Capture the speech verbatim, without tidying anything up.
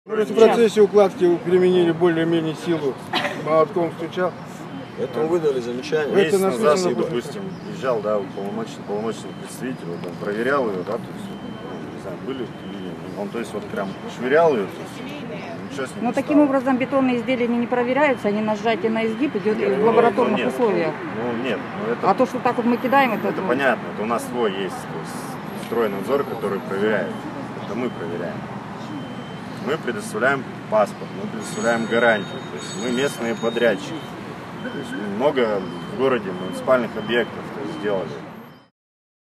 В процессе укладки применили более-менее силу, молотком стучал. Это выдали замечание. Месяц назад я, допустим, езжал, да, полномочный, полномочный представитель, вот он проверял ее, да, то есть, ну, не знаю, были или нет. Он, то есть, вот прям швырял ее, то есть, ничего с ним Но не таким стало. образом бетонные изделия не проверяются, они на сжатие на изгиб идет Нет, в ну, лабораторных ну, нет, условиях. Ну нет, ну, это, А то, что так вот мы кидаем, это... это понятно, это у нас свой есть, то есть, стройнадзор, который проверяет, это мы проверяем. Мы предоставляем паспорт, мы предоставляем гарантию, то есть мы местные подрядчики. То есть много в городе муниципальных объектов сделали.